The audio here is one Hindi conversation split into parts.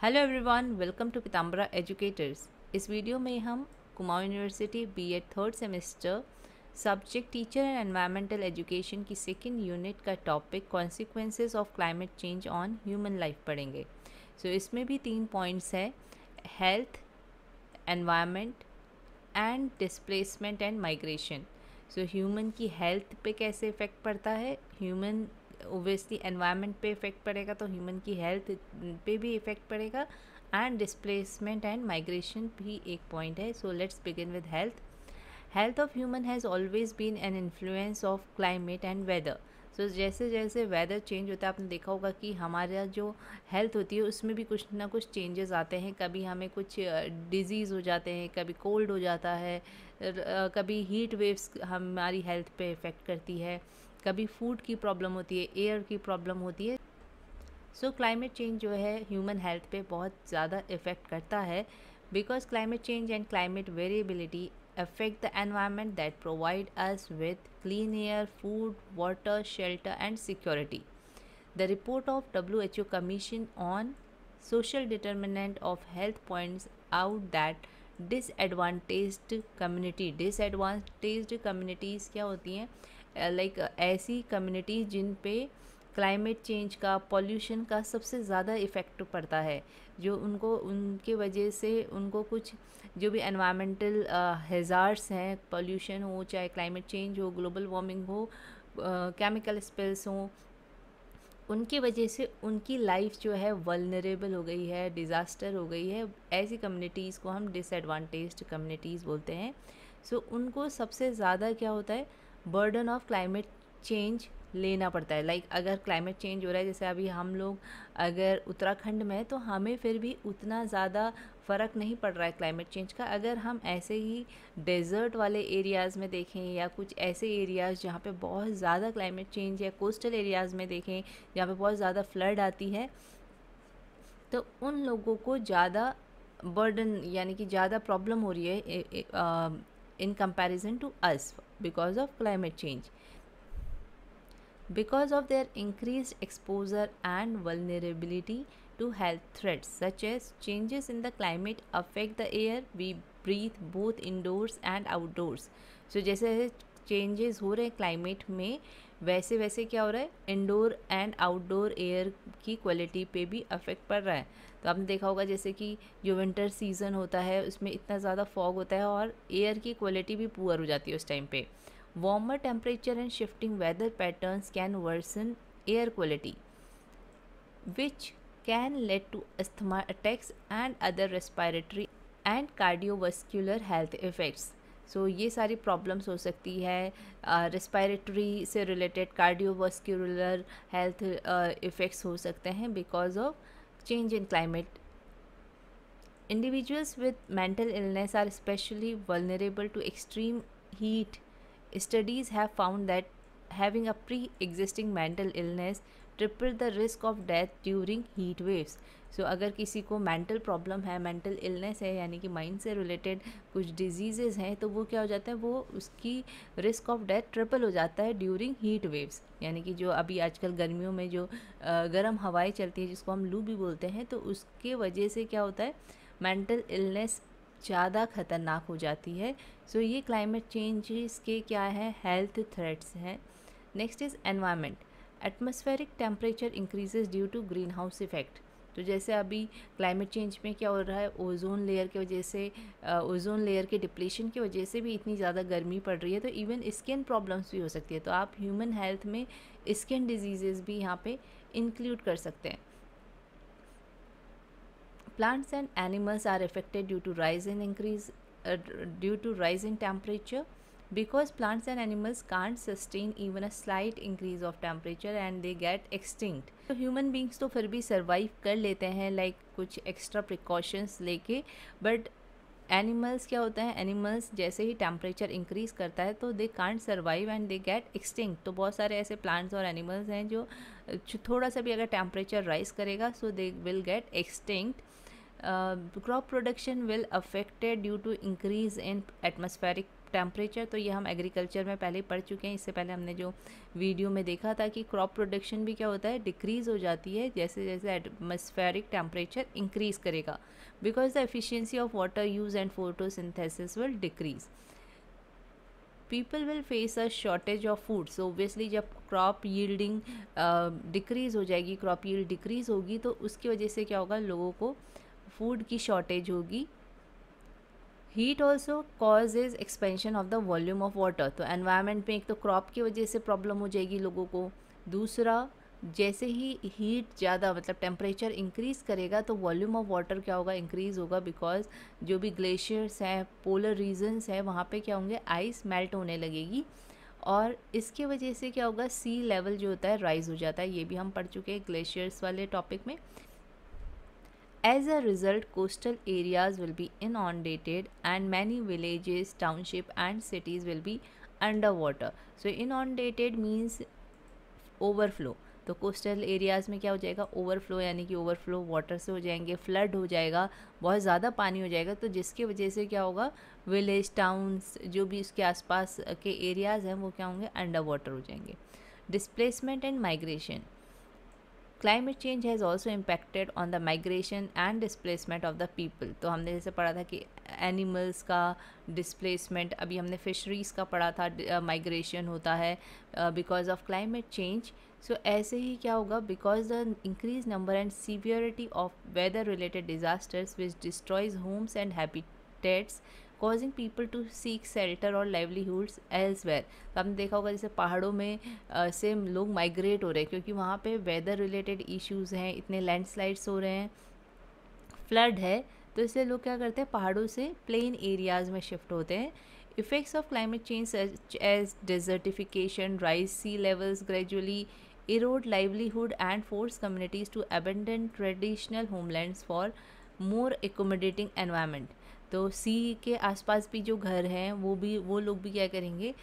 Hello everyone, welcome to Pitambara educators. इस वीडियो में हम Kumaon university BEd third semester subject teacher and environmental education की सेकेंड यूनिट का topic consequences of climate change on human life पढ़ेंगे। इसमें भी 3 पॉइंट्स है: health, environment and displacement and migration. Human की हेल्थ पे कैसे इफ़ेक्ट पड़ता है, ह्यूमन ओबियसली एनवायरनमेंट पे इफ़ेक्ट पड़ेगा तो ह्यूमन की हेल्थ पे भी इफ़ेक्ट पड़ेगा, एंड डिस्प्लेसमेंट एंड माइग्रेशन भी एक पॉइंट है। Let's begin with health. Health of human has always been an influence of climate and weather. जैसे जैसे वेदर चेंज होता है, आपने देखा होगा कि हमारा जो हेल्थ होती है उसमें भी कुछ ना कुछ चेंजेस आते हैं। कभी हमें कुछ डिजीज़ हो जाते हैं, कभी कोल्ड हो जाता है, कभी हीट वेव्स हमारी हेल्थ पे इफ़ेक्ट करती है, कभी फूड की प्रॉब्लम होती है, एयर की प्रॉब्लम होती है। क्लाइमेट चेंज जो है ह्यूमन हेल्थ पे बहुत ज़्यादा इफ़ेक्ट करता है, because climate change and climate variability affect the environment that provide us with clean air, food, water, shelter and security. The report of WHO Commission on Social Determinant of Health points out that disadvantaged communities क्या होती हैं, लाइक ऐसी कम्युनिटीज़ जिन पे क्लाइमेट चेंज का, पॉल्यूशन का सबसे ज़्यादा इफ़ेक्ट पड़ता है, जो उनको उनके वजह से उनको कुछ जो भी एनवायरमेंटल हैज़ार्ड्स हैं, पॉल्यूशन हो, चाहे क्लाइमेट चेंज हो, ग्लोबल वार्मिंग हो, केमिकल स्पिल्स हों, उनकी वजह से उनकी लाइफ जो है वल्नरेबल हो गई है, डिज़ास्टर हो गई है। ऐसी कम्युनिटीज़ को हम डिसएडवांटेज्ड कम्युनिटीज़ बोलते हैं। उनको सबसे ज़्यादा क्या होता है, बर्डन ऑफ क्लाइमेट चेंज लेना पड़ता है। लाइक अगर क्लाइमेट चेंज हो रहा है, जैसे अभी हम लोग अगर उत्तराखंड में, तो हमें फिर भी उतना ज़्यादा फ़र्क नहीं पड़ रहा है क्लाइमेट चेंज का। अगर हम ऐसे ही डेज़र्ट वाले एरियाज़ में देखें, या कुछ ऐसे एरियाज़ जहाँ पे बहुत ज़्यादा क्लाइमेट चेंज, या कोस्टल एरियाज़ में देखें जहाँ पे बहुत ज़्यादा फ्लड आती है, तो उन लोगों को ज़्यादा बर्डन यानी कि ज़्यादा प्रॉब्लम हो रही है in comparison to us because of climate change. Because of their increased exposure and vulnerability to health threats such as changes in the climate affect the air we breathe both indoors and outdoors. जैसे चेंजेस हो रहे हैं क्लाइमेट में, वैसे वैसे क्या हो रहा है, इंडोर एंड आउटडोर एयर की क्वालिटी पे भी अफेक्ट पड़ रहा है। तो आपने देखा होगा जैसे कि जो विंटर सीज़न होता है उसमें इतना ज़्यादा फॉग होता है और एयर की क्वालिटी भी पुअर हो जाती है उस टाइम पे। Warmer temperature and shifting weather patterns can worsen air quality which can lead to asthma attacks and other respiratory and cardiovascular health effects. ये सारी प्रॉब्लम्स हो सकती है, रेस्पायरेटरी से रिलेटेड कार्डियोवास्कुलर हेल्थ इफ़ेक्ट्स हो सकते हैं because of change in climate. Individuals with mental illness are especially vulnerable to extreme heat. Studies have found that having a pre-existing mental illness triple the risk of death during heat waves. अगर किसी को मेंटल प्रॉब्लम है, मेंटल इलनेस है, यानी कि माइंड से रिलेटेड कुछ डिजीज़ेज़ हैं, तो वो क्या हो जाता है, वो उसकी रिस्क ऑफ डेथ ट्रिपल हो जाता है ड्यूरिंग हीट वेव्स। यानी कि जो अभी आजकल गर्मियों में जो गर्म हवाएं चलती है, जिसको हम लू भी बोलते हैं, तो उसके वजह से क्या होता है, मेंटल इलनेस ज़्यादा ख़तरनाक हो जाती है। ये क्लाइमेट चेंजेस के क्या है, हेल्थ थ्रेट्स हैं. Next is environment. Atmospheric temperature increases due to greenhouse effect. तो जैसे अभी क्लाइमेट चेंज में क्या हो रहा है, ओजोन लेयर की वजह से, ओजोन लेयर के डिप्लीशन की वजह से भी इतनी ज़्यादा गर्मी पड़ रही है, तो इवन स्किन प्रॉब्लम्स भी हो सकती है। तो आप ह्यूमन हेल्थ में स्किन डिजीज़ेज़ भी यहाँ पे इंक्लूड कर सकते हैं. Plants and animals are affected due to rise in temperature, because plants and animals can't sustain even a slight increase of temperature and they get extinct. तो ह्यूमन बींग्स तो फिर भी सर्वाइव कर लेते हैं, लाइक कुछ एक्स्ट्रा प्रिकॉशंस लेके, बट एनिमल्स क्या होता है, एनिमल्स जैसे ही टेम्परेचर इंक्रीज़ करता है तो they can't survive and they get extinct. तो बहुत सारे ऐसे प्लांट्स और एनिमल्स हैं जो थोड़ा सा भी अगर टेम्परेचर राइज करेगा they will get extinct. Crop production will affected due to increase in atmospheric temperature, तो ये हम एग्रीकल्चर में पहले ही पढ़ चुके हैं। इससे पहले हमने जो वीडियो में देखा था कि क्रॉप प्रोडक्शन भी क्या होता है, डिक्रीज़ हो जाती है जैसे जैसे एटमॉस्फेरिक टेम्परेचर इंक्रीज़ करेगा, because the efficiency of water use and photosynthesis will decrease. People will face a shortage of food, so obviously जब क्रॉप यील्डिंग डिक्रीज़ हो जाएगी, क्रॉप यील्ड डिक्रीज़ होगी, तो उसकी वजह से क्या होगा, लोगों को फूड की शॉर्टेज होगी। Heat also causes expansion of the volume of water, तो एनवायरनमेंट में एक तो क्रॉप की वजह से प्रॉब्लम हो जाएगी लोगों को, दूसरा जैसे ही हीट ज़्यादा मतलब टेम्परेचर इंक्रीज़ करेगा तो वॉल्यूम ऑफ वाटर क्या होगा, इंक्रीज़ होगा, बिकॉज जो भी ग्लेशियर्स हैं, पोलर रीजन्स हैं, वहाँ पे क्या होंगे, आइस मेल्ट होने लगेगी, और इसके वजह से क्या होगा, सी लेवल जो होता है राइज हो जाता है। ये भी हम पढ़ चुके हैं ग्लेशियर्स वाले टॉपिक में। As a result, coastal areas will be inundated and many villages, township and cities will be underwater. So inundated means overflow. तो कोस्टल एरियाज़ में क्या हो जाएगा, ओवरफ्लो, यानी कि ओवरफ्लो वाटर से हो जाएंगे, फ्लड हो जाएगा, बहुत ज़्यादा पानी हो जाएगा, तो जिसकी वजह से क्या होगा, विलेज, टाउन्स, जो भी उसके आसपास के एरियाज़ हैं वो क्या होंगे, अंडर वाटर हो जाएंगे। Displacement and migration, climate change has also impacted on the migration and displacement of the people. तो हमने जैसे पढ़ा था कि एनिमल्स का डिस्प्लेसमेंट, अभी हमने फिशरीज़ का पढ़ा था, माइग्रेशन होता है because of climate change. So ऐसे ही क्या होगा, because the increase number and severity of weather related disasters which destroys homes and habitats causing people to seek shelter और लाइवलीहुड्स एल्सवेयर। तो आपने देखा होगा जैसे पहाड़ों में से लोग माइग्रेट हो रहे हैं क्योंकि वहाँ पे वेदर रिलेटेड इश्यूज़ हैं, इतने लैंडस्लाइड्स हो रहे हैं, फ्लड है, तो इसलिए लोग क्या करते हैं, पहाड़ों से प्लेन एरियाज़ में शिफ्ट होते हैं। Effects of climate change such as desertification, rise sea levels gradually erode livelihood and force communities to abandon traditional homelands for more accommodating environment। तो सी के आसपास भी जो घर हैं वो लोग भी क्या करेंगे,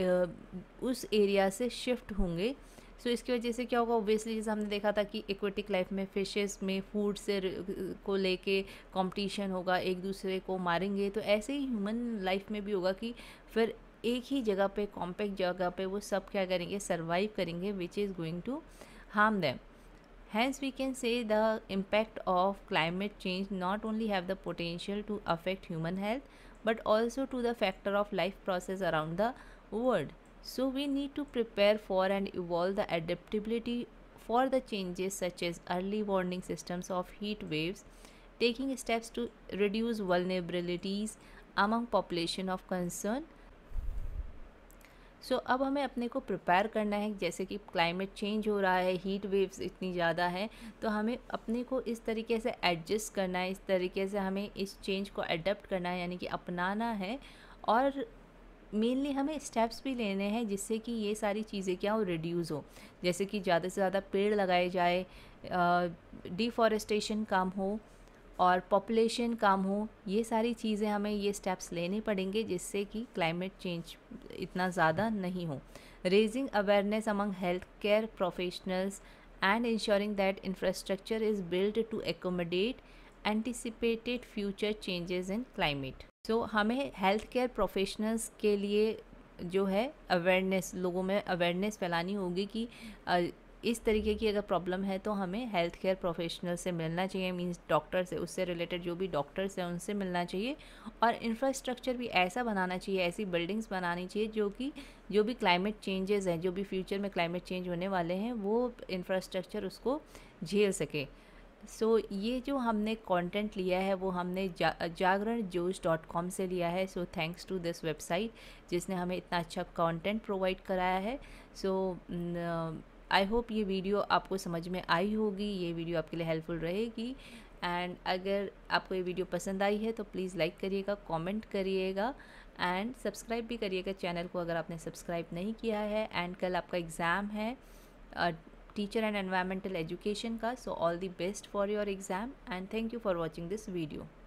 उस एरिया से शिफ्ट होंगे। सो इसकी वजह से क्या होगा, ओब्वियसली जैसे हमने देखा था कि एक्वेटिक लाइफ में फिशेस में फूड से को लेके कंपटीशन होगा, एक दूसरे को मारेंगे, तो ऐसे ही ह्यूमन लाइफ में भी होगा कि फिर एक ही जगह पे, कॉम्पैक्ट जगह पे वो सब क्या करेंगे, सर्वाइव करेंगे, which is going to harm them. Hence, we can say the impact of climate change not only have the potential to affect human health, but also to the factor of life process around the world. So, we need to prepare for and evolve the adaptability for the changes such as early warning systems of heat waves, taking steps to reduce vulnerabilities among population of concern। So अब हमें अपने को प्रिपेयर करना है, जैसे कि क्लाइमेट चेंज हो रहा है, हीट वेव्स इतनी ज़्यादा है, तो हमें अपने को इस तरीके से एडजस्ट करना है, इस तरीके से हमें इस चेंज को अडेप्ट करना है, यानी कि अपनाना है, और मेनली हमें स्टेप्स भी लेने हैं जिससे कि ये सारी चीज़ें क्या हो, रिड्यूस हो। जैसे कि ज़्यादा से ज़्यादा पेड़ लगाए जाए, डिफॉरेस्टेशन कम हो और पॉपुलेशन कम हो, ये सारी चीज़ें हमें ये स्टेप्स लेने पड़ेंगे जिससे कि क्लाइमेट चेंज इतना ज़्यादा नहीं हो। Raising awareness among health care professionals and ensuring that infrastructure is build to accommodate anticipated future changes in climate. So हमें हेल्थ केयर प्रोफेशनल्स के लिए जो है अवेयरनेस, लोगों में अवेयरनेस फैलानी होगी कि इस तरीके की अगर प्रॉब्लम है तो हमें हेल्थ केयर प्रोफेशनल से मिलना चाहिए, मींस डॉक्टर से, उससे रिलेटेड जो भी डॉक्टर्स हैं उनसे मिलना चाहिए, और इंफ्रास्ट्रक्चर भी ऐसा बनाना चाहिए, ऐसी बिल्डिंग्स बनानी चाहिए जो भी क्लाइमेट चेंजेस हैं, जो भी फ्यूचर में क्लाइमेट चेंज होने वाले हैं, वो इंफ्रास्ट्रक्चर उसको झेल सके। सो ये जो हमने कंटेंट लिया है वो हमने jagranjosh.com से लिया है। So thanks to this website जिसने हमें इतना अच्छा कंटेंट प्रोवाइड कराया है। सो आई होप ये वीडियो आपको समझ में आई होगी, ये वीडियो आपके लिए हेल्पफुल रहेगी, एंड अगर आपको ये वीडियो पसंद आई है तो प्लीज़ लाइक करिएगा, कमेंट करिएगा, एंड सब्सक्राइब भी करिएगा चैनल को अगर आपने सब्सक्राइब नहीं किया है। एंड कल आपका एग्ज़ाम है टीचर एंड एनवायरमेंटल एजुकेशन का, so all the best for your exam, and thank you for watching this video.